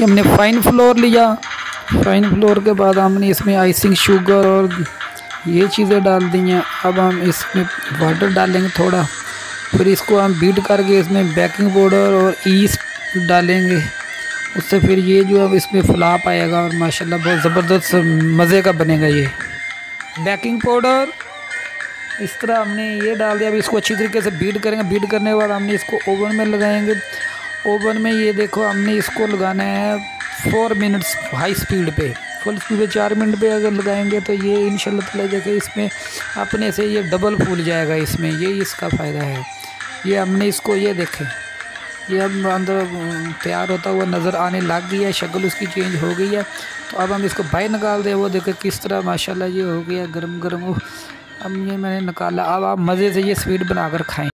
हमने fine flour लिया। Fine flour के बाद हमने इसमें आइसिंग शुगर और ये चीज़ें डाल दी हैं। अब हम इसमें वाटर डालेंगे थोड़ा, फिर इसको हम बीट करके इसमें बेकिंग पाउडर और ईस्ट डालेंगे। उससे फिर ये जो अब इसमें फ्लाप आएगा और माशाल्लाह बहुत ज़बरदस्त मज़े का बनेगा ये। बेकिंग पाउडर इस तरह हमने ये डाल दिया। अब इसको अच्छी तरीके से बीट करेंगे। बीट करने के बाद हमने इसको ओवन में लगाएंगे। ओवन में ये देखो हमने इसको लगाना है 4 मिनट्स हाई स्पीड पे। फुल स्पीड पे 4 मिनट पे अगर लगाएंगे तो ये इंशाल्लाह ताला देखिए इसमें अपने से ये डबल फूल जाएगा इसमें, ये इसका फ़ायदा है। ये हमने इसको ये देखें, ये अब अंदर तैयार होता हुआ नज़र आने लग गई है, शक्ल उसकी चेंज हो गई है। तो अब हम इसको बाहर निकाल दें। वो देखो किस तरह माशाल्लाह ये हो गया गरम गरम। अब ये मैंने निकाला। अब आप मज़े से ये स्वीट बनाकर खाएं।